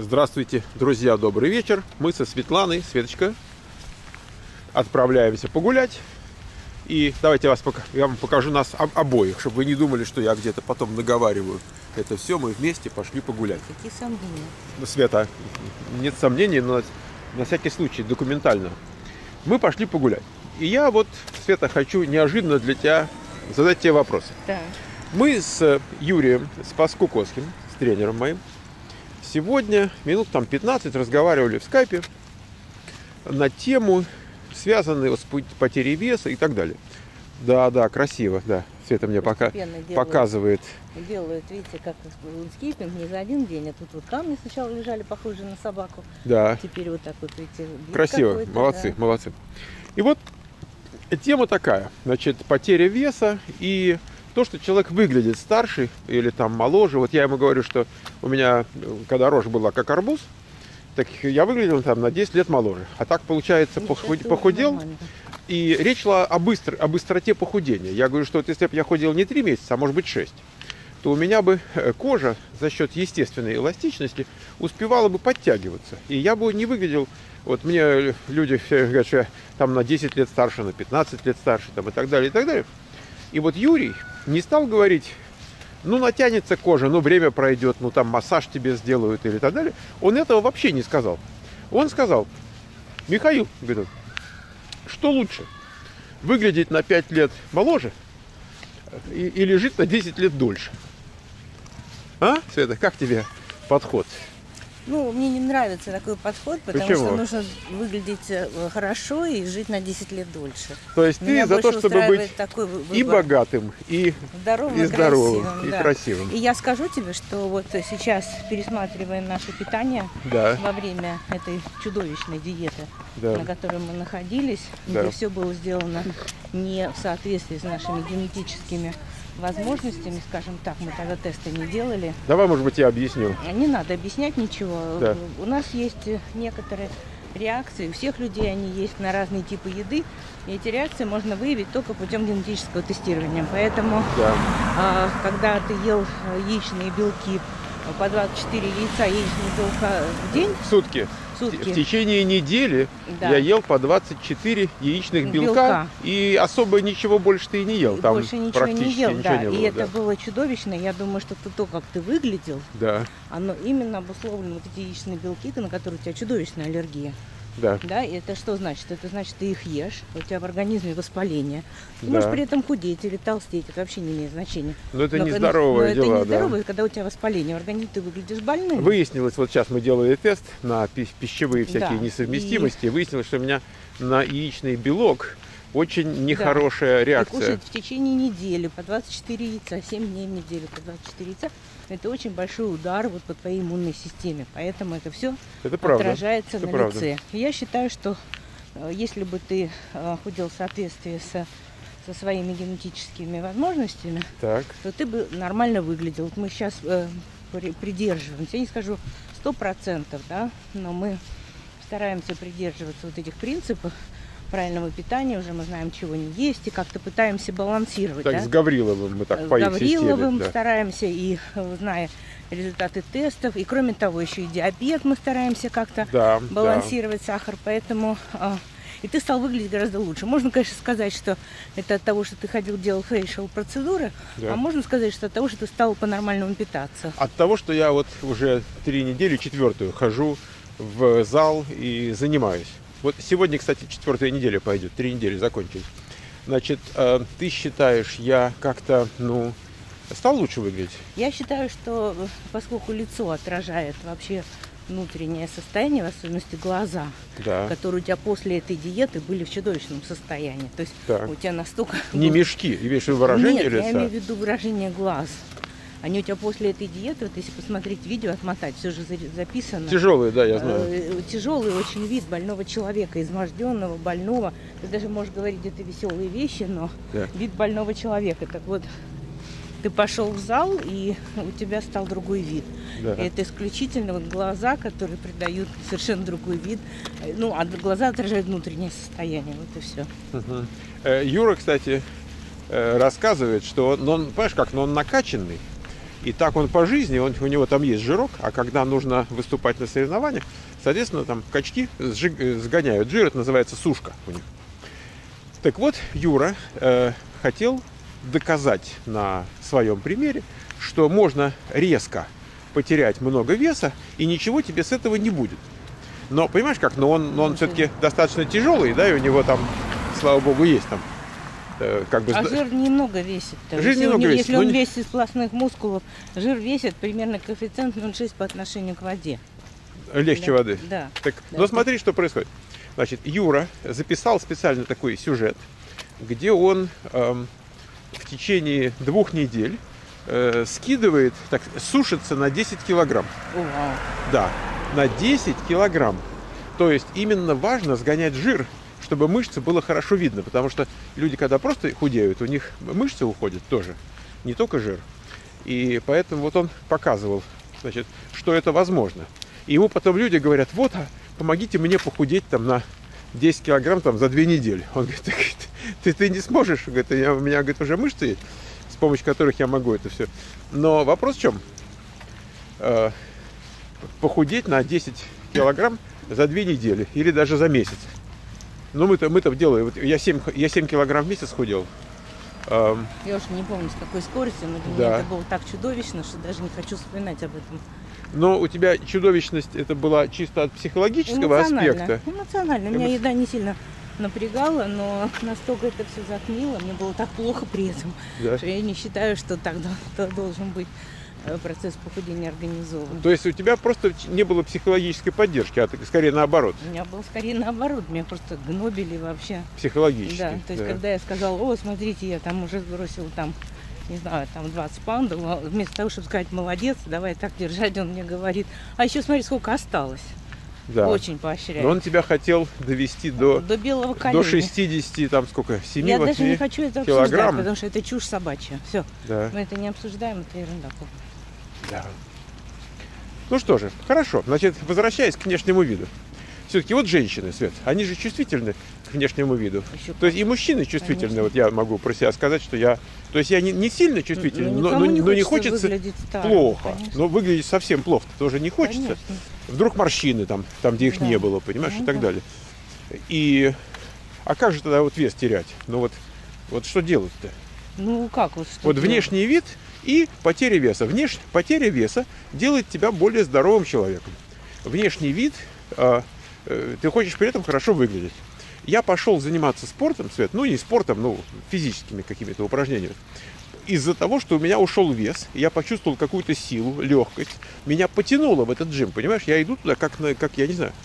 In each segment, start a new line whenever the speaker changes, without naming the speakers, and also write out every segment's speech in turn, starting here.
Здравствуйте, друзья, добрый вечер. Мы со Светланой, Светочка, отправляемся погулять. И давайте я вам покажу нас обоих, чтобы вы не думали, что я где-то потом наговариваю. Это все, мы вместе пошли погулять.
Какие сомнения?
Ну, Света, нет сомнений, но на всякий случай, документально. Мы пошли погулять. И я вот, Света, хочу неожиданно для тебя задать тебе вопросы.
Да.
Мы с Юрием Спаскукоским, с тренером моим, сегодня минут 15 разговаривали в скайпе на тему, связанную с потерей веса и так далее. Да, красиво, да. Света мне пока показывает.
Делают, видите, как скиппинг не за один день, а тут вот камни сначала лежали, похожие на собаку.
Да.
Теперь вот так вот, видите.
Красиво, молодцы, да. Молодцы. И вот тема такая, значит, потеря веса и то, что человек выглядит старше или там моложе. Вот я ему говорю, что у меня, когда рожа была как арбуз, так я выглядел там на 10 лет моложе. А так, получается, похудел. И речь шла о быстроте похудения. Я говорю, что вот если бы я худел не 3 месяца, а может быть 6, то у меня бы кожа за счет естественной эластичности успевала бы подтягиваться. И я бы не выглядел... Вот мне люди все говорят, что я там на 10 лет старше, на 15 лет старше, там, и так далее, и так далее. И вот Юрий не стал говорить, ну, натянется кожа, ну, время пройдет, ну, там, массаж тебе сделают или так далее. Он этого вообще не сказал. Он сказал: Михаил, говорит, что лучше, выглядеть на 5 лет моложе или жить на 10 лет дольше? А, Света, как тебе подход?
Ну, мне не нравится такой подход, потому что нужно выглядеть хорошо и жить на 10 лет дольше.
То есть ты за то, чтобы быть и богатым, и здоровым, и красивым.
И я скажу тебе, что вот сейчас пересматриваем наше питание во время этой чудовищной диеты, на которой мы находились, где все было сделано не в соответствии с нашими генетическими возможностями, скажем так, мы тогда тесты не делали.
Давай, может быть, я объясню.
Не надо объяснять ничего. Да. У нас есть некоторые реакции, у всех людей они есть на разные типы еды, и эти реакции можно выявить только путем генетического тестирования. Поэтому, когда ты ел яичные белки по 24 яйца яичного белка в день...
В сутки. В течение недели я ел по 24 яичных белка, и особо ничего больше ты и не ел. Там
больше ничего не ел, да. И это было чудовищно. Я думаю, что то, как ты выглядел, оно именно обусловлено вот эти яичные белки, на которые у тебя чудовищная аллергия. Да, и это что значит? Это значит, ты их ешь, у тебя в организме воспаление. Ты можешь при этом худеть или толстеть, это вообще не имеет значения.
Но это нездоровое дело.
Это нездоровое, когда у тебя воспаление в организме, ты выглядишь больным.
Выяснилось, вот сейчас мы делали тест на пищевые всякие несовместимости, и выяснилось, что у меня на яичный белок очень нехорошая реакция.
И кушать в течение недели по 24 яйца, 7 дней в неделю по 24 яйца, это очень большой удар вот по твоей иммунной системе. Поэтому это все отражается на лице. И я считаю, что если бы ты худел в соответствии со своими генетическими возможностями, то ты бы нормально выглядел. Вот мы сейчас придерживаемся, я не скажу 100%, да, но мы стараемся придерживаться вот этих принципов правильного питания, уже мы знаем, чего не есть, и как-то пытаемся балансировать.
Так, с Гавриловым мы так по их системе. С Гавриловым
стараемся, и зная результаты тестов, и кроме того, еще и диабет мы стараемся как-то балансировать, сахар, поэтому... И ты стал выглядеть гораздо лучше. Можно, конечно, сказать, что это от того, что ты ходил, делал фейшл процедуры, а можно сказать, что от того, что ты стал по-нормальному питаться.
От того, что я вот уже 3 недели, 4-ю, хожу в зал и занимаюсь. Вот сегодня, кстати, 4-я неделя пойдет, 3 недели закончились. Значит, ты считаешь, я как-то, стал лучше выглядеть?
Я считаю, что поскольку лицо отражает вообще внутреннее состояние, в особенности глаза, которые у тебя после этой диеты были в чудовищном состоянии. То есть у тебя настолько...
Не мешки, имеешь в виду выражение лица?
Нет, я имею в виду выражение глаз. Они у тебя после этой диеты, вот если посмотреть видео, отмотать, все же записано.
Тяжелые, да, я знаю.
Тяжелый очень вид больного человека, изможденного, больного. Ты даже можешь говорить где-то веселые вещи, но вид больного человека. Так вот, ты пошел в зал, и у тебя стал другой вид. И это исключительно вот глаза, которые придают совершенно другой вид. А глаза отражают внутреннее состояние, вот и все.
Юра, кстати, рассказывает, что он, понимаешь как, он накачанный. И так он по жизни, у него там есть жирок, а когда нужно выступать на соревнованиях, соответственно, там качки сгоняют жир, это называется сушка у них. Так вот, Юра хотел доказать на своем примере, что можно резко потерять много веса, и ничего тебе с этого не будет. Но, понимаешь как, но он все-таки достаточно тяжелый, да, и у него там, слава богу, есть там как бы...
А жир немного весит.
Жир немного весит.
Если он весит из сплошных мускулов, жир весит примерно коэффициент 0,6 по отношению к воде.
Легче воды.
Да.
Так,
да.
но смотри, что происходит. Значит, Юра записал специально такой сюжет, где он в течение 2 недель скидывает, так, сушится на 10 килограмм.
Вау.
Да, на 10 килограмм. То есть именно важно сгонять жир, чтобы мышцы было хорошо видно, потому что люди, когда просто худеют, у них мышцы уходят тоже, не только жир. И поэтому вот он показывал, значит, что это возможно. И ему потом люди говорят, вот, помогите мне похудеть там на 10 килограмм там, за 2 недели. Он говорит, ты не сможешь, говорит, у меня говорит, уже мышцы есть, с помощью которых я могу это все. Но вопрос в чем? Похудеть на 10 килограмм за 2 недели или даже за месяц. Ну, мы-то делаем. Вот я 7 килограмм в месяц худел.
Я уже не помню, с какой скоростью, но для меня это было так чудовищно, что даже не хочу вспоминать об этом.
Но у тебя чудовищность это была чисто от психологического аспекта?
Эмоционально. Меня еда не сильно напрягала, но настолько это все затмило, мне было так плохо при этом, что я не считаю, что тогда должен быть процесс похудения организован.
То есть у тебя просто не было психологической поддержки, а скорее наоборот?
У меня было скорее наоборот, меня просто гнобили вообще.
Психологически?
Да, то есть когда я сказала, о, смотрите, я там уже сбросил там, не знаю, там 20 паундов, вместо того, чтобы сказать, молодец, давай так держать, он мне говорит, а еще смотри, сколько осталось.
Да.
Очень поощряет.
Но он тебя хотел довести до
белого коленя.
До 60, там сколько, 7-8 килограмм.
Я даже не хочу это обсуждать, потому что это чушь собачья. Все,
да.
Мы это не обсуждаем, это ерунда.
Да. Ну что же, хорошо. Значит, возвращаясь к внешнему виду. Все-таки вот женщины, Свет, они же чувствительны к внешнему виду. То есть и мужчины чувствительны. Конечно. Вот я могу про себя сказать, что я... То есть я не сильно чувствительный, но не хочется плохо. Конечно. Но выглядеть совсем плохо тоже не хочется. Конечно. Вдруг морщины там где их не было, понимаешь, и так далее. А как же тогда вот вес терять? Ну вот что делать-то?
Ну как вот что?
Вот внешний вид и потеря веса. Потеря веса делает тебя более здоровым человеком. Внешний вид... ты хочешь при этом хорошо выглядеть. Я пошел заниматься спортом, Свет, ну не спортом, но физическими какими-то упражнениями. Из-за того, что у меня ушел вес, я почувствовал какую-то силу, легкость. Меня потянуло в этот джим, понимаешь? Я иду туда, как я не знаю.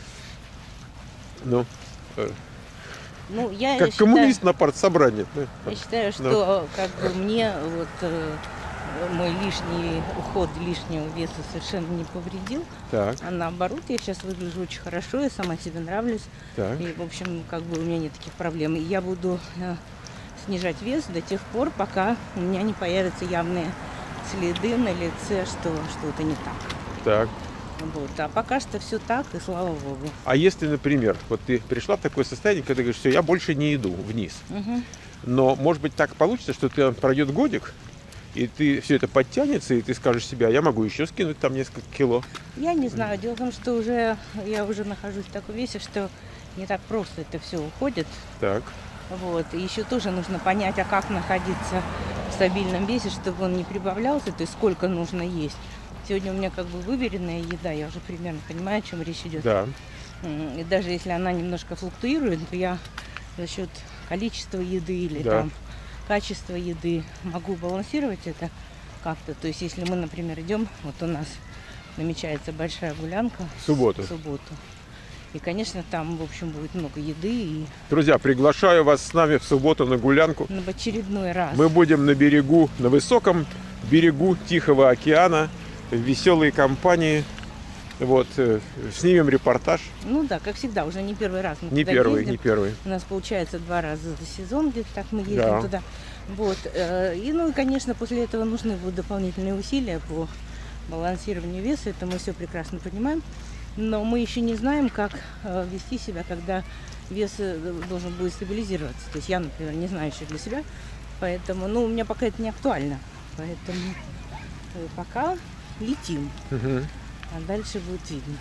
Как коммунист на партсобрании.
Я считаю, что как бы мне вот... мой лишний уход лишнего веса совершенно не повредил.
Так.
А наоборот, я сейчас выгляжу очень хорошо, я сама себе нравлюсь.
Так.
И, в общем, как бы у меня нет таких проблем. И я буду снижать вес до тех пор, пока у меня не появятся явные следы на лице, что что-то не так.
Так.
Вот. А пока что все так, и слава богу.
А если, например, вот ты пришла в такое состояние, когда ты говоришь, все, я больше не иду вниз.
Угу.
Но, может быть, так получится, что пройдет годик, и ты все это подтянется, и ты скажешь себе, я могу еще скинуть там несколько кило. Я
не знаю. Дело в том, что я уже нахожусь в таком весе, что не так просто это все уходит.
Так.
Вот. И еще тоже нужно понять, а как находиться в стабильном весе, чтобы он не прибавлялся, то есть сколько нужно есть. Сегодня у меня как бы выверенная еда, я уже примерно понимаю, о чем речь идет.
Да.
И даже если она немножко флуктуирует, то я за счет количества еды или там качество еды могу балансировать это как-то. То есть, если мы, например, идем, вот у нас намечается большая гулянка
в субботу.
И, конечно, там, в общем, будет много еды.
Друзья, приглашаю вас с нами в субботу на гулянку.
В очередной раз.
Мы будем на берегу, на высоком берегу Тихого океана, в веселой компании. Вот, снимем репортаж.
Ну да, как всегда, уже не первый раз мы
не
туда
первый,
ездим.
Не первый.
У нас получается 2 раза за сезон, где-то так мы ездим туда. Вот. И, конечно, после этого нужны будут дополнительные усилия по балансированию веса. Это мы все прекрасно понимаем. Но мы еще не знаем, как вести себя, когда вес должен будет стабилизироваться. То есть я, например, не знаю еще для себя. Поэтому, у меня пока это не актуально. Поэтому пока летим. А дальше будет видно.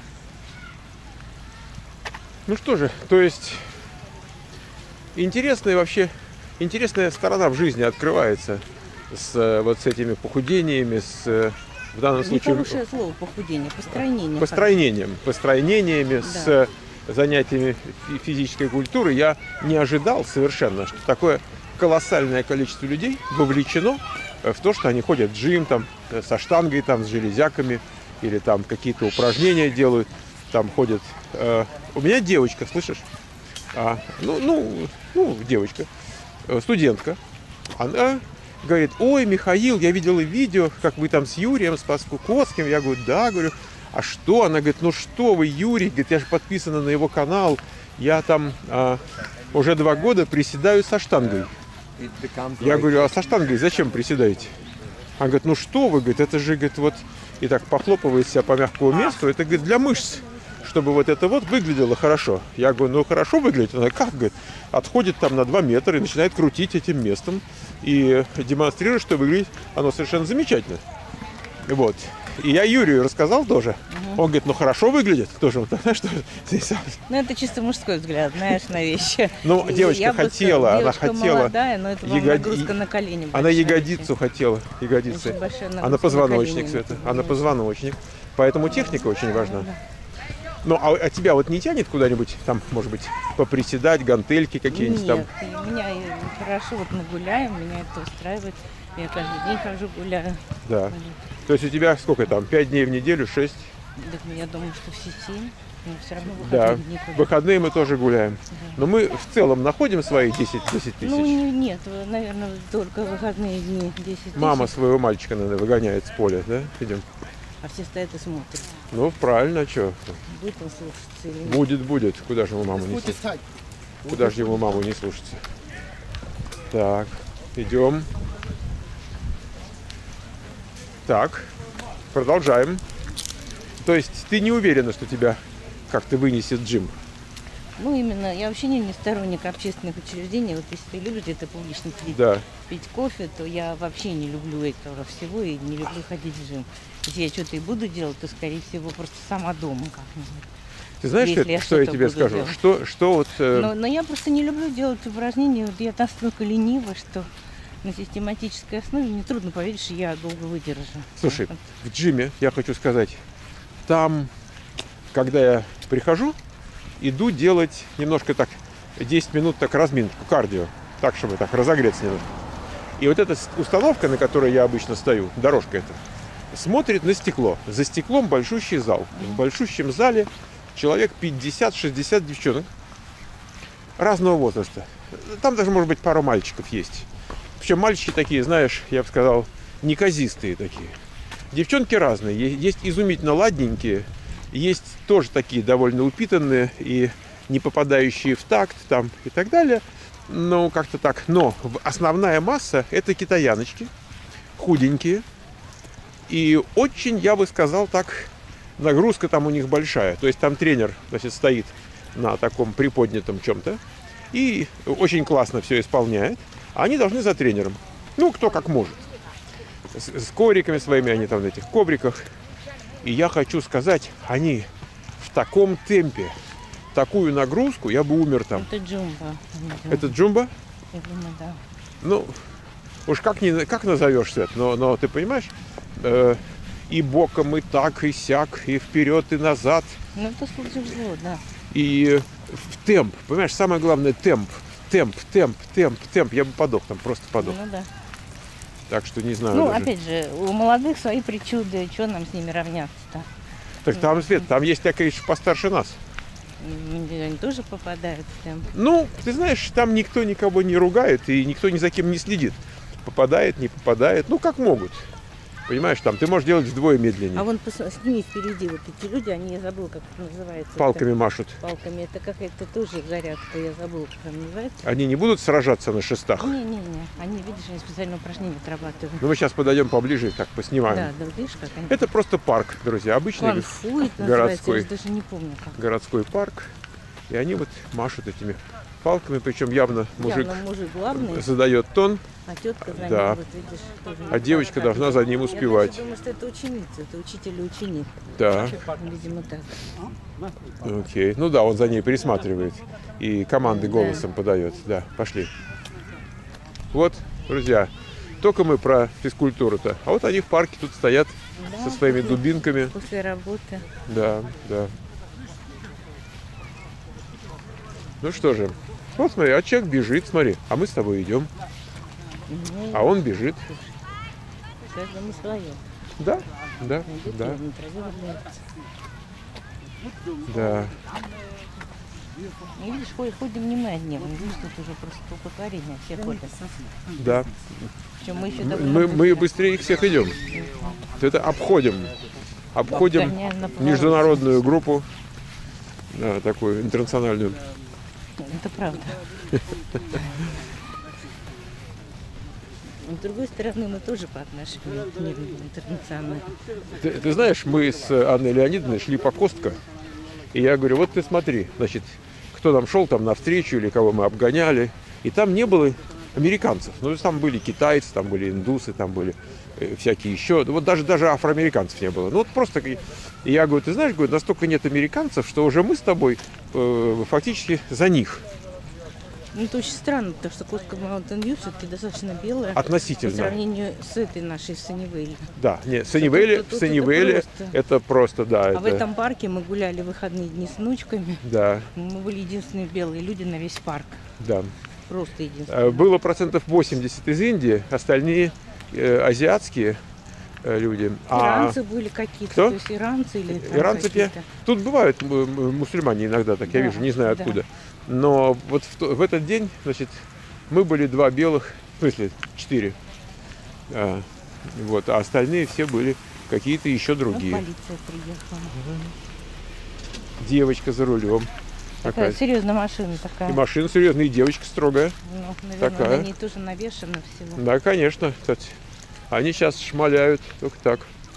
Ну что же, то есть интересная сторона в жизни открывается вот с этими похудениями, в данном случае...
Нехорошее слово похудение,
построениями, да. С занятиями физической культуры. Я не ожидал совершенно, что такое колоссальное количество людей вовлечено в то, что они ходят в джим, там, со штангой, там, с железяками, или там какие-то упражнения делают, там ходят. У меня девочка, слышишь? Девочка, студентка, она говорит: ой, Михаил, я видела видео, как вы там с Юрием, с Паскукотским. Я говорю: да, говорю, а что? Она говорит: ну что вы, Юрий, говорит, я же подписана на его канал, я там уже 2 года приседаю со штангой. Я говорю: а со штангой зачем приседаете? Она говорит: ну что вы, говорит, это же, говорит, вот, и так похлопывает себя по мягкому месту, это, говорит, для мышц, чтобы вот это вот выглядело хорошо. Я говорю: ну хорошо выглядит. Она: как, говорит, отходит там на 2 метра и начинает крутить этим местом и демонстрирует, что выглядит оно совершенно замечательно. Вот. И я Юрию рассказал тоже. Он говорит: ну хорошо выглядит. Тоже вот, знаешь, что здесь.
Ну это чисто мужской взгляд, знаешь, на вещи.
Ну, девочка хотела, она хотела.
Молодая, но это нагрузка на колени.
Она ягодицу хотела, ягодицы. А на позвоночник, Света. А на позвоночник. Поэтому техника очень важна. Ну, а тебя вот не тянет куда-нибудь, там, может быть, поприседать, гантельки какие-нибудь там?
Нет, меня хорошо вот нагуляем, меня это устраивает. Я каждый день хожу, гуляю.
Да. То есть у тебя сколько там, 5 дней в неделю, 6?
Так, я думаю, что все 7, но все равно
выходные дни. Да, выходные мы тоже гуляем. Да. Но мы в целом находим свои 10 тысяч?
Ну, нет, наверное, только выходные дни 10 тысяч.
Мама своего мальчика, наверное, выгоняет с поля, да? Идем.
А все стоят и смотрят.
Ну, правильно, а что?
Будет он слушаться или нет?
Будет. Куда же ему маму не слушаться? Куда же ему маму не слушаться? Так, идем. Так, продолжаем. То есть ты не уверена, что тебя как-то вынесет джим?
Ну, именно, я вообще не сторонник общественных учреждений. Вот если ты любишь где-то публично пить кофе, то я вообще не люблю этого всего и не люблю ходить в джим. Если я что-то и буду делать, то, скорее всего, просто сама дома как-нибудь.
Ты знаешь, что я тебе скажу? Что вот...
Но я просто не люблю делать упражнения. Вот я настолько ленива, что на систематической основе мне трудно поверить, что я долго выдержу.
Слушай, в джиме, я хочу сказать, там, когда я прихожу, иду делать немножко так, 10 минут так разминку, кардио, так, чтобы так разогреться немножко. И вот эта установка, на которой я обычно стою, дорожка эта, смотрит на стекло. За стеклом большущий зал. В большущем зале человек 50-60 девчонок разного возраста. Там даже, может быть, пара мальчиков есть. Причем мальчики такие, знаешь, я бы сказал, неказистые такие. Девчонки разные. Есть изумительно ладненькие, есть тоже такие довольно упитанные и не попадающие в такт там и так далее. Ну, как-то так. Но основная масса — это китаяночки, худенькие. И очень, я бы сказал так, нагрузка там у них большая. То есть там тренер, значит, стоит на таком приподнятом чем-то и очень классно все исполняет. А они должны за тренером. Ну, кто как может. С ковриками своими, они там на этих ковриках. И я хочу сказать, они в таком темпе, такую нагрузку, я бы умер там.
Это джумба.
Это джумба?
Я думаю, да.
Ну, уж как назовешь, Свет, но ты понимаешь, и боком, и так, и сяк, и вперед, и назад.
Ну, это тяжело, да.
И в темп, понимаешь, самое главное темп. Темп. Я бы подох там, просто подох.
Ну, да.
Так что не знаю.
Ну,
даже.
Опять же, у молодых свои причуды, что нам с ними равняться-то?
Так там, Свет, там есть такие же постарше нас.
Они тоже попадают в темп.
Ну, ты знаешь, там никто никого не ругает, и никто ни за кем не следит. Попадает, не попадает, ну, как могут. Понимаешь, там ты можешь делать вдвое медленнее.
А вон сними впереди вот эти люди, они, я забыла, как это называется.
Палками
это,
машут.
Палками, это какая-то тоже зарядка, я забыла, как она называется.
Они не будут сражаться на шестах?
Не, они, видишь, они специальные упражнения отрабатывают.
Ну, мы сейчас подойдем поближе и так поснимаем.
Да, видишь, как они...
Это просто парк, друзья, обычный
городской, я даже не помню как.
Городской парк. И они вот машут этими палками, причем явно мужик
главный,
задает тон.
А тетка за ним,
да.
вот видишь, тоже
а девочка должна за ним успевать.
Я думаю, что это ученица, это учитель и ученик.
Да.
Видимо, так.
Окей. Ну да, он за ней присматривает и команды голосом подает. Да, пошли. Вот, друзья, только мы про физкультуру-то. А вот они в парке тут стоят со своими дубинками.
После работы.
Да, да. Ну что же, вот смотри, а человек бежит, смотри, а мы с тобой идем. А он бежит.
Каждому свое.
Да, да, да. Да.
Ну, видишь, ходим не мы одни. Видишь, тут уже просто столпотворение, все ходят.
Да.
Причем мы еще
мы быстрее их всех идем. Это обходим международную группу, да, такую интернациональную.
Это правда. Но, с другой стороны, мы тоже по отношению к миру интернациональному.
Ты знаешь, мы с Анной Леонидовной шли по Костко, и я говорю, вот ты смотри, значит, кто там шел там навстречу или кого мы обгоняли, и там не было американцев. Ну, там были китайцы, там были индусы, там были всякие еще. Вот даже афроамериканцев не было. Ну, вот просто, и я говорю, ты знаешь, говорю, настолько нет американцев, что уже мы с тобой фактически за них.
Ну, это очень странно, потому что Костка Mountain View все-таки достаточно белая.
Относительно.
По сравнению с этой нашей Саннивелли.
Да, нет, Саннивелли это просто, да.
А в этом парке мы гуляли в выходные дни с внучками.
Да.
Мы были единственные белые люди на весь парк.
Да.
Просто единственные.
Было 80% из Индии, остальные азиатские люди.
Иранцы были какие-то.
Кто?
То есть иранцы или
иранцы какие-то. Тут бывают мусульмане иногда, так я вижу, не знаю откуда. Но вот в этот день, значит, мы были 2 белых, в смысле 4. Вот, а остальные все были какие-то еще другие.
Полиция приехала.
Девочка за рулем.
Такая серьезная машина такая.
И машина серьезная, и девочка строгая.
Ну, наверное,
такая.
На ней тоже навешано всего.
Да, конечно, кстати. Они сейчас шмаляют, только так.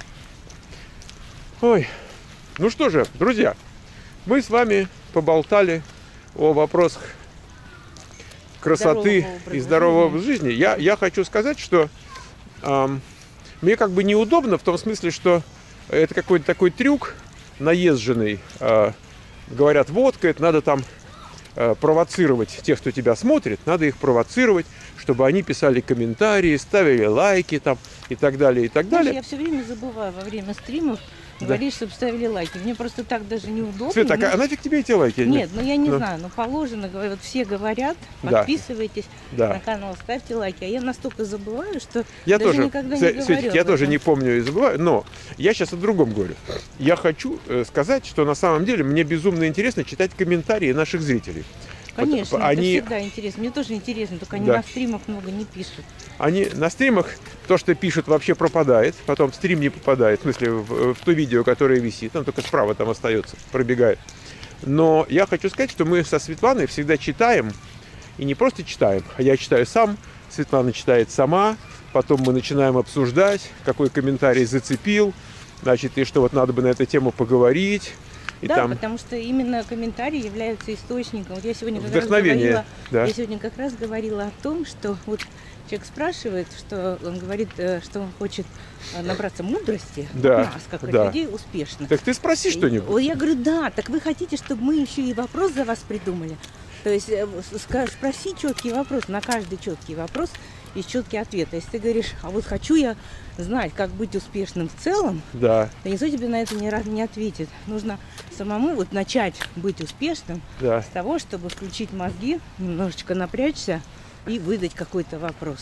Ой, ну что же, друзья, мы с вами поболтали о вопросах красоты и здорового образа жизни. Я хочу сказать, что мне как бы неудобно в том смысле, что это какой-то такой трюк наезженный. Говорят, водка, это надо там провоцировать тех, кто тебя смотрит, надо их провоцировать, чтобы они писали комментарии, ставили лайки там и так далее, и так далее.
Я все время забываю во время стримов говорить, чтобы ставили лайки. Мне просто так даже неудобно.
Света, а нафиг тебе эти лайки?
Нет, ну я не знаю, но положено, вот все говорят, подписывайтесь на канал, ставьте лайки. А я настолько забываю, что
я
даже
тоже,
никогда не говорю.
Светик, я тоже не помню и забываю, но я сейчас о другом говорю. Я хочу сказать, что на самом деле мне безумно интересно читать комментарии наших зрителей.
Конечно, это всегда интересно. Мне тоже интересно, только они на стримах много не пишут.
Они на стримах, то, что пишут, вообще пропадает, потом стрим не попадает, в смысле, в то видео, которое висит, там только справа там остается, пробегает. Но я хочу сказать, что мы со Светланой всегда читаем, и не просто читаем, а я читаю сам, Светлана читает сама, потом мы начинаем обсуждать, какой комментарий зацепил, значит, и что вот надо бы на эту тему поговорить. И
да, потому что именно комментарии являются источником. Вот я сегодня как раз говорила о том, что вот человек спрашивает, что он говорит, что он хочет набраться мудрости от нас, как от людей успешных.
Так ты спроси что-нибудь.
Вот я говорю, да, так вы хотите, чтобы мы еще и вопрос за вас придумали? То есть спроси четкий вопрос, на каждый четкий вопрос есть четкий ответ. Если ты говоришь, а вот хочу я знать, как быть успешным в целом, то никто тебе на это не ответит. Нужно самому вот начать быть успешным с того, чтобы включить мозги, немножечко напрячься и выдать какой-то вопрос.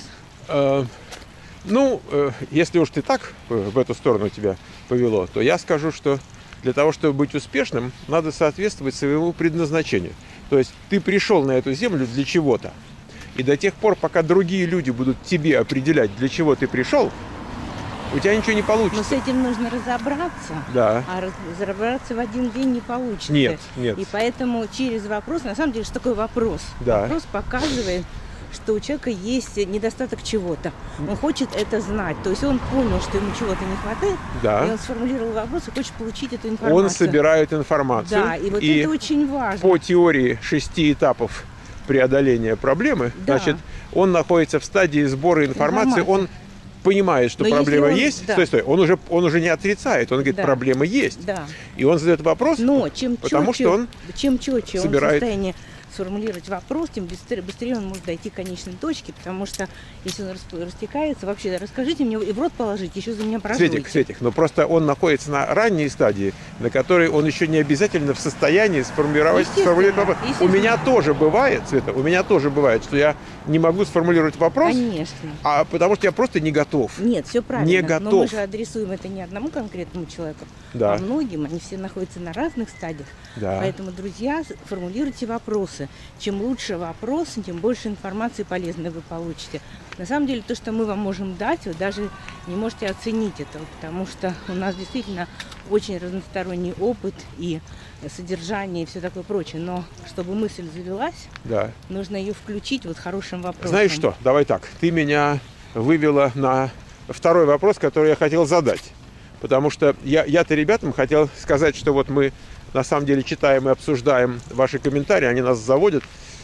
Если уж ты так в эту сторону тебя повело, то я скажу, что для того, чтобы быть успешным, надо соответствовать своему предназначению. То есть ты пришел на эту землю для чего-то. И до тех пор, пока другие люди будут тебе определять, для чего ты пришел, у тебя ничего не получится.
Но с этим нужно разобраться.
Да.
А разобраться в один день не получится.
Нет.
И поэтому через вопрос, на самом деле, что такое вопрос?
Да.
Вопрос показывает, что у человека есть недостаток чего-то. Он хочет это знать. То есть он понял, что ему чего-то не хватает, и он сформулировал вопрос и хочет получить эту информацию.
Он собирает информацию.
Да, и вот это очень важно.
По теории 6 этапов преодоления проблемы, да. Значит, он находится в стадии сбора информации, он понимает, что проблема есть. Да. Стой, он уже не отрицает, он говорит, проблема есть. Да. И он задает вопрос, потому что он
четче
собирает...
он в состоянии сформулировать вопрос, тем быстрее он может дойти к конечной точке, потому что если он растекается, вообще расскажите мне и в рот положите, еще за меня прожуйте.
Светик, но просто он находится на ранней стадии, на которой он еще не обязательно в состоянии сформулировать вопрос. У меня тоже бывает, Света, что я не могу сформулировать вопрос,
конечно.
Потому что я просто не готов.
Нет, все правильно,
не готов.
Но мы же адресуем это не одному конкретному человеку, а многим, они все находятся на разных стадиях, поэтому, друзья, формулируйте вопросы. Чем лучше вопрос, тем больше информации полезной вы получите. На самом деле, то, что мы вам можем дать, вы даже не можете оценить этого, потому что у нас действительно очень разносторонний опыт и содержание, и все такое прочее. Но чтобы мысль завелась, нужно ее включить вот хорошим вопросом.
Знаешь что, давай так, ты меня вывела на второй вопрос, который я хотел задать. Потому что я-то ребятам хотел сказать, что вот мы на самом деле читаем и обсуждаем ваши комментарии, они нас заводят.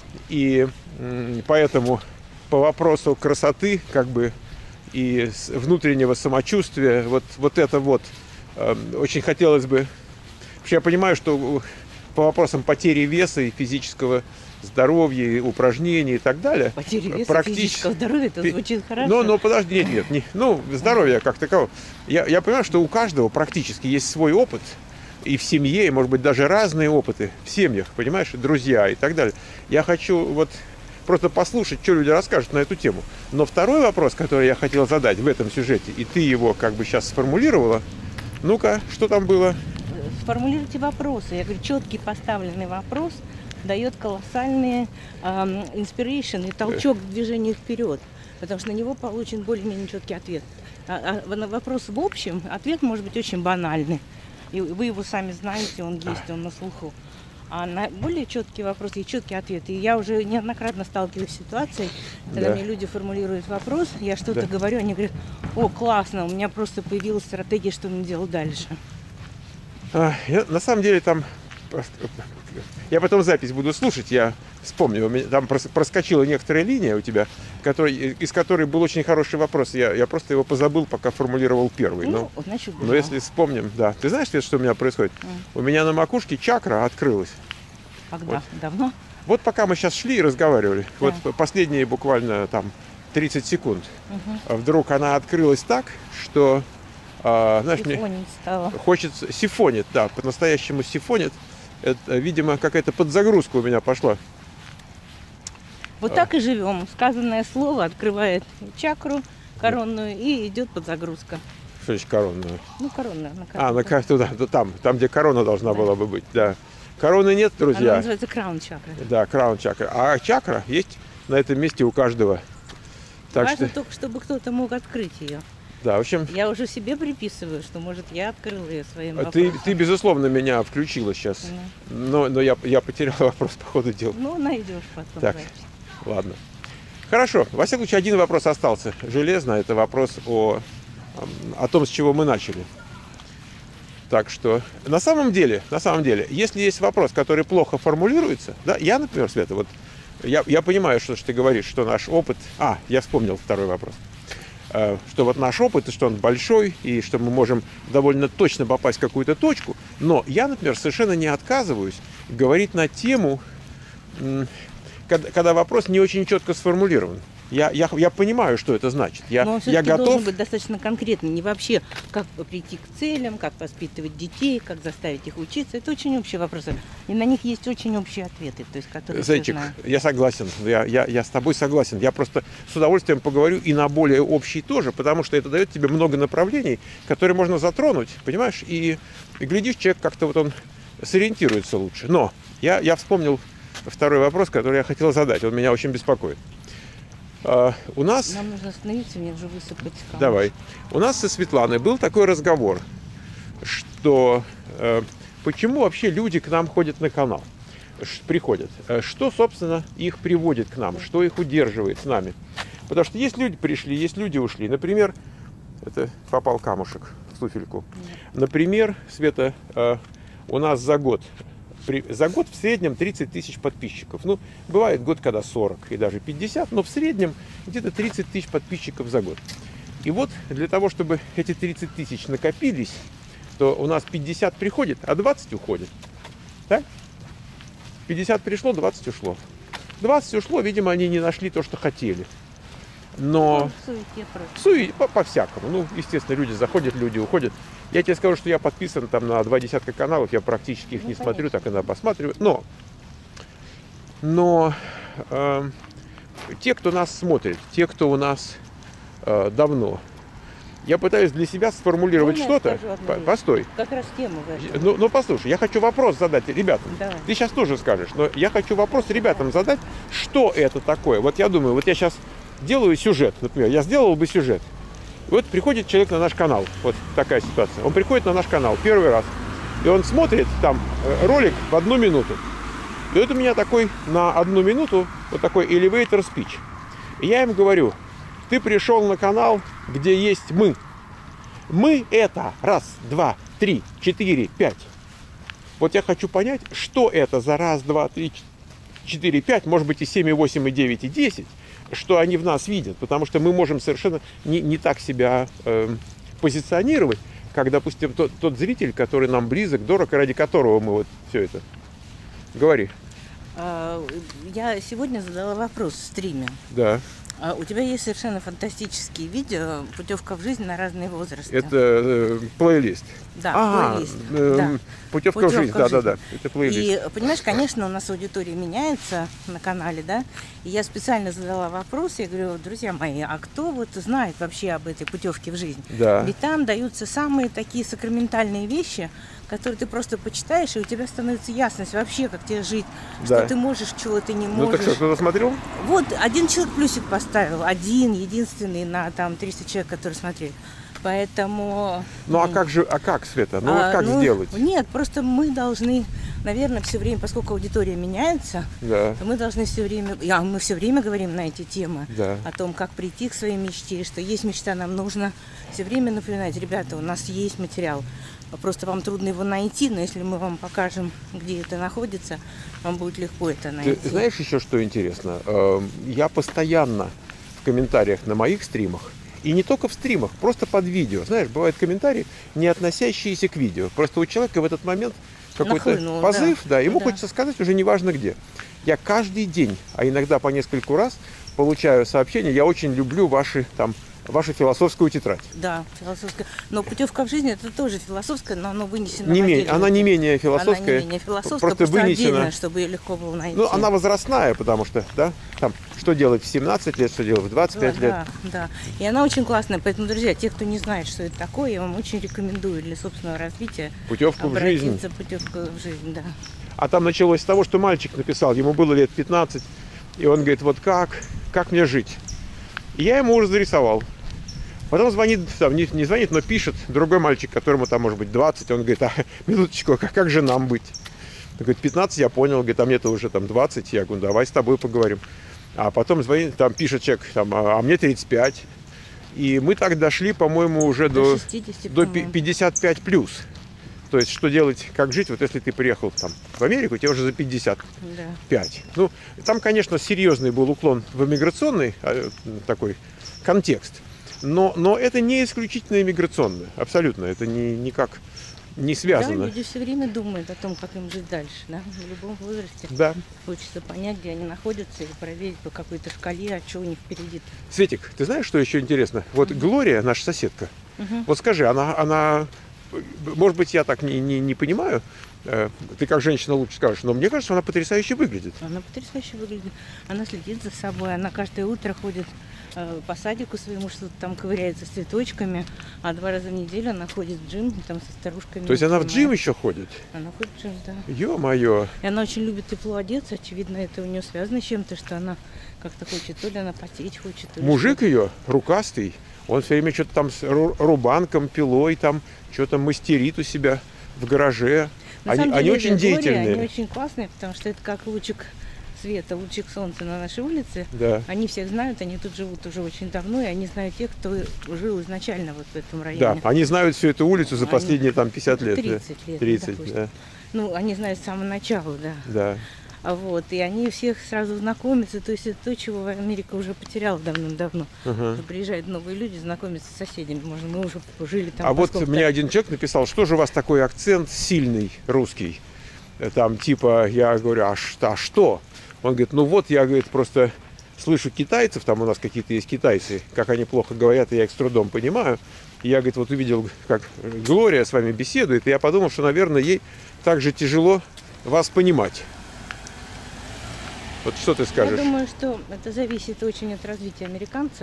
И поэтому по вопросу красоты, как бы, и внутреннего самочувствия, вот это вот очень хотелось бы... Вообще я понимаю, что по вопросам потери веса и физического здоровья, и упражнений и так далее...
Потери веса, физического здоровья, это звучит хорошо.
Но подожди, нет, здоровье как таково. Я понимаю, что у каждого практически есть свой опыт, и в семье, и, может быть, даже разные опыты в семьях, понимаешь, друзья и так далее. Я хочу вот просто послушать, что люди расскажут на эту тему. Но второй вопрос, который я хотел задать в этом сюжете, и ты его как бы сейчас сформулировала, ну-ка, что там было?
Сформулируйте вопросы. Я говорю, четкий поставленный вопрос дает колоссальный inspiration и толчок к движению вперед, потому что на него получен более-менее четкий ответ. На вопрос в общем, ответ может быть очень банальный. И вы его сами знаете, он есть, он на слуху. А на более четкие вопросы и четкие ответы. И я уже неоднократно сталкиваюсь с ситуацией, когда мне люди формулируют вопрос, я что-то говорю, они говорят, о, классно, у меня просто появилась стратегия, что мне делать дальше.
На самом деле там... Я потом запись буду слушать, я вспомню, там проскочила некоторая линия у тебя, из которой был очень хороший вопрос. Я просто его позабыл, пока формулировал первый. Но если вспомним, да. Ты знаешь, Свет, что у меня происходит? У меня на макушке чакра открылась.
Когда? Давно?
Вот пока мы сейчас шли и разговаривали, вот последние буквально там 30 секунд, вдруг она открылась так, что, знаешь, мне хочется, сифонит, да, по-настоящему сифонит. Это, видимо, какая-то подзагрузка у меня пошла.
Вот так и живем. Сказанное слово открывает чакру коронную и идет подзагрузка.
Что значит коронную?
Ну, коронная.
Там, где корона должна была бы быть, да. Короны нет, друзья.
Она называется краун-чакра.
Да, краун-чакра. А чакра есть на этом месте у каждого.
Так важно только, чтобы кто-то мог открыть ее.
Да, в общем...
Я уже себе приписываю, что, может, я открыла ее своим вопросом.
Ты, безусловно, меня включила сейчас. Но я потерял вопрос по ходу дела.
Ну, найдешь потом.
Так, ладно. Хорошо. Во всяком случае, один вопрос остался. Железно. Это вопрос о том, с чего мы начали. Так что, на самом деле, если есть вопрос, который плохо формулируется, да, я, например, Света, вот, я понимаю, что ты говоришь, что наш опыт... я вспомнил второй вопрос. Что вот наш опыт, что он большой, и что мы можем довольно точно попасть в какую-то точку. Но я, например, совершенно не отказываюсь говорить на тему, когда вопрос не очень четко сформулирован. Я понимаю, что это значит.
Но он все-таки должен быть достаточно конкретный. Не вообще, как прийти к целям, как воспитывать детей, как заставить их учиться. Это очень общие вопросы. И на них есть очень общие ответы, то есть, которые
Зайчик, я согласен. Я с тобой согласен. Я просто с удовольствием поговорю и на более общий тоже, потому что это дает тебе много направлений, которые можно затронуть, понимаешь? И глядишь, человек как-то вот он сориентируется лучше. Но я вспомнил второй вопрос, который я хотел задать. Он меня очень беспокоит. У нас...
Нам нужно остановиться, мне уже высыпать камушек.
Давай. У нас со Светланой был такой разговор, что почему вообще люди к нам ходят на канал, приходят, что, собственно, их приводит к нам, что их удерживает с нами. Потому что есть люди пришли, есть люди ушли. Например, это попал камушек в туфельку. Например, Света, у нас за год за год в среднем 30 тысяч подписчиков. Ну, бывает год, когда 40 и даже 50, но в среднем где-то 30 тысяч подписчиков за год. И вот для того, чтобы эти 30 тысяч накопились, то у нас 50 приходит, а 20 уходит. Так? 50 пришло, 20 ушло. 20 ушло, видимо, они не нашли то, что хотели. Но по-всякому. Ну, естественно, люди заходят, люди уходят. Я тебе скажу, что я подписан там на 2 десятка каналов, я практически их не смотрю, так иногда посматриваю. Но те, кто нас смотрит, те, кто у нас давно, я пытаюсь для себя сформулировать что-то. Постой.
Как раз тему.
Ну, послушай, я хочу вопрос задать ребятам. Да. Ты сейчас тоже скажешь, но я хочу вопрос ребятам задать, что это такое. Вот я думаю, вот я сейчас делаю сюжет, например, я сделал бы сюжет. Вот приходит человек на наш канал, вот такая ситуация. Он приходит на наш канал первый раз, и он смотрит там ролик в 1 минуту. И вот у меня такой на 1 минуту, вот такой elevator speech. И я им говорю, ты пришел на канал, где есть мы. Мы это 1, 2, 3, 4, 5. Вот я хочу понять, что это за 1, 2, 3, 4, 5, может быть и 7, и 8, и 9, и 10, что они в нас видят, потому что мы можем совершенно не так себя позиционировать, как, допустим, тот зритель, который нам близок, дорог, и ради которого мы вот все это. Говори.
Я сегодня задала вопрос в стриме.
Да.
У тебя есть совершенно фантастические видео «Путевка в жизнь на разные возрасты».
Это плейлист.
Да, плейлист. Да.
Путевка в жизнь, да. Это плейлист.
И, понимаешь, конечно, у нас аудитория меняется на канале, да. И я специально задала вопрос, я говорю, друзья мои, а кто вот знает вообще об этой путевке в жизнь?
Да.
Ведь там даются самые такие сакраментальные вещи, которые ты просто почитаешь, и у тебя становится ясность вообще, как тебе жить, что ты можешь, чего ты не можешь.
Ну так что, кто-то смотрел?
Вот, 1 человек плюсик поставил, единственный на там 300 человек, которые смотрели. Поэтому...
Ну а как, Света? Как сделать?
Нет, просто мы должны, наверное, все время, поскольку аудитория меняется, то мы должны все время, мы все время говорим на эти темы, о том, как прийти к своей мечте, что есть мечта, нам нужно все время напоминать, ребята, у нас есть материал. Просто вам трудно его найти, но если мы вам покажем, где это находится, вам будет легко это найти.
Ты знаешь еще, что интересно? Я постоянно в комментариях на моих стримах, и не только в стримах, просто под видео. Знаешь, бывают комментарии, не относящиеся к видео. Просто у человека в этот момент какой-то позыв, ему хочется сказать уже неважно где. Я каждый день, а иногда по нескольку раз, получаю сообщения, я очень люблю вашу философскую тетрадь.
Да, философская. Но путевка в жизнь это тоже философская, но она вынесена
Она не менее философская.
Она не менее философская, просто отдельно, чтобы ее легко было найти.
Ну, она возрастная, потому что, там, что делать в 17 лет, что делать в 25 лет.
Да. И она очень классная. Поэтому, друзья, те, кто не знает, что это такое, я вам очень рекомендую для собственного развития
путевку в жизнь.
Путевку в жизнь, да.
А там началось с того, что мальчик написал, ему было лет 15, и он говорит, вот как мне жить? И я ему уже зарисовал. Потом звонит, не звонит, но пишет другой мальчик, которому там может быть 20, он говорит, минуточку, как же нам быть? Он говорит, 15 я понял, говорит, а мне-то уже там 20, я говорю, давай с тобой поговорим. А потом звонит, там пишет человек, а мне 35. И мы так дошли, по-моему, уже до 55 плюс. То есть, что делать, как жить, вот если ты приехал там в Америку, тебе уже за 55. Да. Ну, там, конечно, серьезный был уклон в иммиграционный такой контекст. Но это не исключительно иммиграционное, абсолютно, это никак не связано.
Да, люди все время думают о том, как им жить дальше, да, в любом возрасте.
Да.
Хочется понять, где они находятся, и проверить по какой-то шкале, а что у них впереди.
Светик, ты знаешь, что еще интересно? Вот Глория, наша соседка, вот скажи, она, может быть, я так не понимаю, ты как женщина лучше скажешь, но мне кажется, она потрясающе выглядит.
Она потрясающе выглядит, она следит за собой, она каждое утро ходит по садику своему, что-то там ковыряется с цветочками, а 2 раза в неделю она ходит в джим, там со старушками.
То есть она в джим еще ходит?
Она ходит в джим, да.
Ё-моё!
И она очень любит тепло одеться, очевидно, это у нее связано с чем-то, что она как-то хочет, то ли она потеть хочет. То ли
мужик ее рукастый, он все время что-то там с рубанком, пилой, там что-то мастерит у себя в гараже. Они очень деятельные.
Они очень классные, потому что это как лучик света, лучик солнца на нашей улице, они всех знают, они тут живут уже очень давно, и они знают тех, кто жил изначально вот в этом районе.
Да, они знают всю эту улицу за последние там 50 лет.
30 лет.
30, да.
Ну, они знают с самого начала, да.
Да.
Вот, и они всех сразу знакомятся, то есть это то, чего Америка уже потеряла давным-давно. Приезжают новые люди, знакомятся с соседями, можно, мы уже жили там.
А вот мне один человек написал, что же у вас такой акцент сильный русский? Там типа, я говорю, а что? Он говорит, ну вот, я, говорит, просто слышу китайцев, там у нас какие-то есть китайцы, как они плохо говорят, и я их с трудом понимаю. И я, говорит, вот увидел, как Глория с вами беседует, и я подумал, что, наверное, ей так же тяжело вас понимать. Вот что ты скажешь?
Я думаю, что это зависит очень от развития американцев.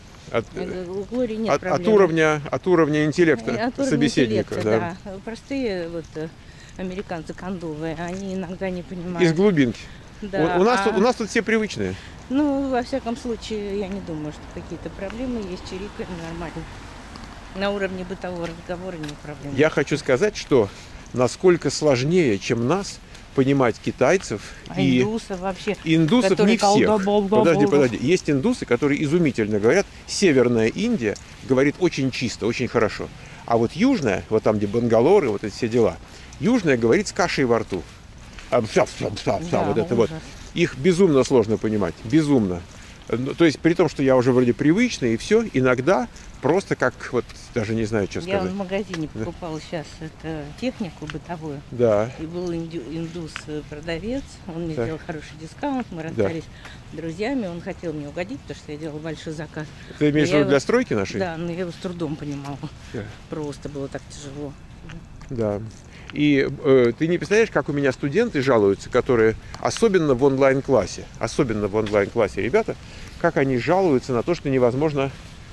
У Глории нет
проблем. От уровня интеллекта собеседника.
Да. Простые вот американцы кондовые, они иногда не понимают.
Из глубинки.
Да.
У нас тут все привычные.
Ну, во всяком случае, я не думаю, что какие-то проблемы есть. Чирикали нормально. На уровне бытового разговора нет проблем.
Я хочу сказать, что насколько сложнее, чем нас, понимать китайцев и
индусов вообще.
Индусов не всех. Подожди. Есть индусы, которые изумительно говорят. Северная Индия говорит очень чисто, очень хорошо. А вот южная, вот там, где Бангалоры, вот эти все дела, южная говорит с кашей во рту. Вот это вот. Их безумно сложно понимать. Безумно. То есть, при том, что я уже вроде привычный, и все, иногда просто как, вот, даже не знаю, что сказать.
Я в магазине покупала сейчас технику бытовую.
Да.
И был индус-продавец, он мне сделал хороший дискаунт, мы расстались друзьями, он хотел мне угодить, потому что я делала большой заказ.
Ты имеешь в виду для стройки нашей?
Да, но я его с трудом понимала. Просто было так тяжело.
Да. И ты не представляешь, как у меня студенты жалуются, которые, особенно в онлайн-классе, ребята, как они жалуются на то, что невозможно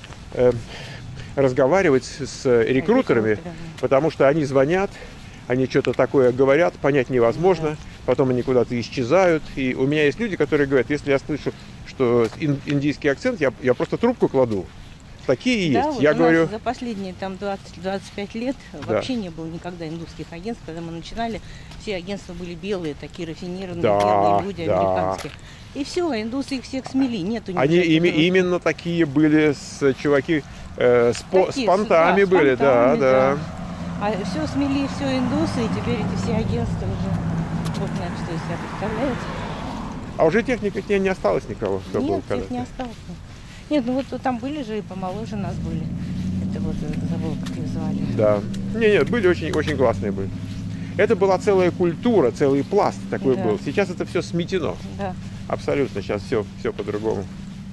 разговаривать с рекрутерами, потому что они звонят, они что-то такое говорят, понять невозможно, потом они куда-то исчезают. И у меня есть люди, которые говорят, если я слышу, что индийский акцент, я просто трубку кладу. Такие
да,
есть.
Вот
я говорю...
За последние там 20-25 лет вообще не было никогда индусских агентств. Когда мы начинали, все агентства были белые, такие рафинированные, белые люди, американские. И все, индусы их всех смели. Нету
они именно такие были, чуваки с понтами были, да.
А все смели, все индусы, и теперь эти все агентства уже, бог знает, что из себя представляют.
А уже техника не осталось никого?
Нет, тех не осталось. Нет, ну вот там были же и помоложе нас были. Это вот, забыла, как ее звали.
Да. Нет, были очень классные были. Это была целая культура, целый пласт такой был. Сейчас это все сметено.
Да.
Абсолютно, сейчас все по-другому.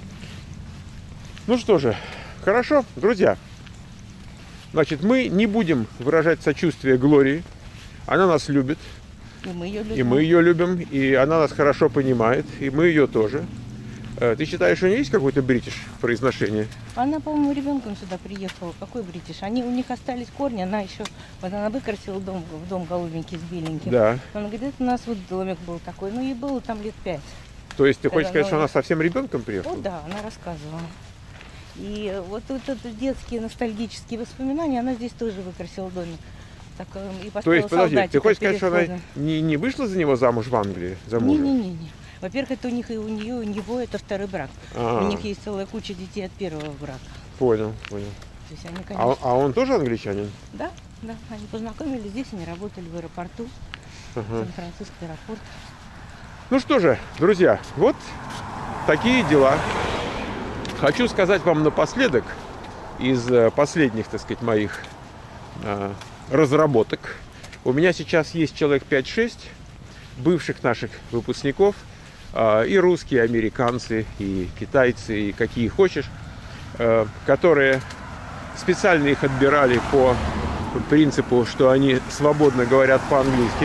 Ну что же, хорошо, друзья. Значит, мы не будем выражать сочувствие Глории. Она нас любит.
И мы ее любим.
И мы ее любим, и она нас хорошо понимает, и мы ее тоже. Ты считаешь, что у нее есть какой-то бритиш в произношении?
Она, по-моему, ребенком сюда приехала. Какой бритиш? У них остались корни. Она еще, вот она выкрасила дом голубенький с беленьким.
Да.
Она говорит, это у нас вот домик был такой. Ну, ей было там лет 5.
То есть ты хочешь сказать, что она совсем ребенком приехала?
Вот, да, она рассказывала. И вот это детские ностальгические воспоминания, она здесь тоже выкрасила домик. Так, и
то есть, подожди, ты хочешь сказать, что она не вышла за него замуж в Англии? За мужа?
Не. Во-первых, это у них и у нее, и у него это второй брак. У них есть целая куча детей от первого брака.
Понял.
То есть они, конечно...
А он тоже англичанин?
Да. Они познакомились здесь, они работали в аэропорту. Сан-Франциско аэропорт.
Ну что же, друзья, вот такие дела. Хочу сказать вам напоследок, из последних, так сказать, моих разработок. У меня сейчас есть человек 5-6 бывших наших выпускников, и русские, и американцы, и китайцы, и какие хочешь, которые специально их отбирали по принципу, что они свободно говорят по-английски.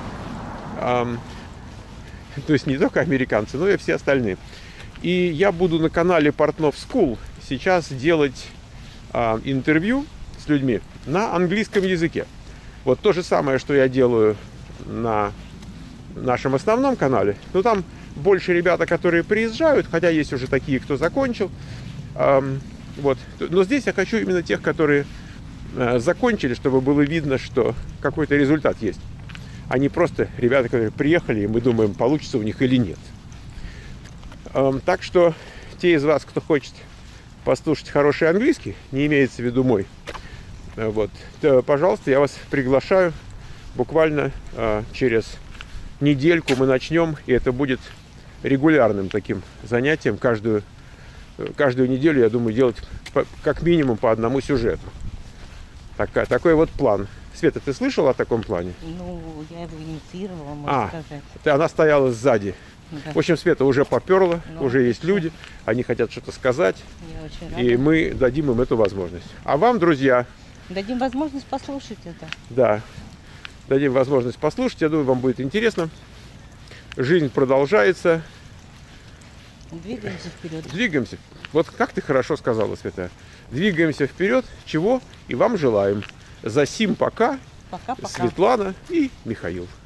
То есть не только американцы, но и все остальные. И я буду на канале Портнов School сейчас делать интервью с людьми на английском языке. Вот то же самое, что я делаю на нашем основном канале. Но там больше ребята, которые приезжают, хотя есть уже такие, кто закончил. Вот. Но здесь я хочу именно тех, которые закончили, чтобы было видно, что какой-то результат есть. А не просто ребята, которые приехали, и мы думаем, получится у них или нет. Так что те из вас, кто хочет послушать хороший английский, не имеется в виду мой, вот, то, пожалуйста, я вас приглашаю. Буквально через недельку мы начнем, и это будет регулярным таким занятием. Каждую неделю, я думаю, делать как минимум по одному сюжету. Такой вот план. Света, ты слышала о таком плане?
Ну, я его инициировала, можно сказать.
Она стояла сзади. Да. В общем, Света уже поперла, уже есть люди, они хотят что-то сказать.
Я очень рада.
И мы дадим им эту возможность. А вам, друзья...
Дадим возможность послушать это.
Да. Дадим возможность послушать. Я думаю, вам будет интересно. Жизнь продолжается.
Двигаемся вперед.
Двигаемся. Вот как ты хорошо сказала, Света. Двигаемся вперед. Чего и вам желаем. За сим пока.
Пока-пока.
Светлана и Михаил.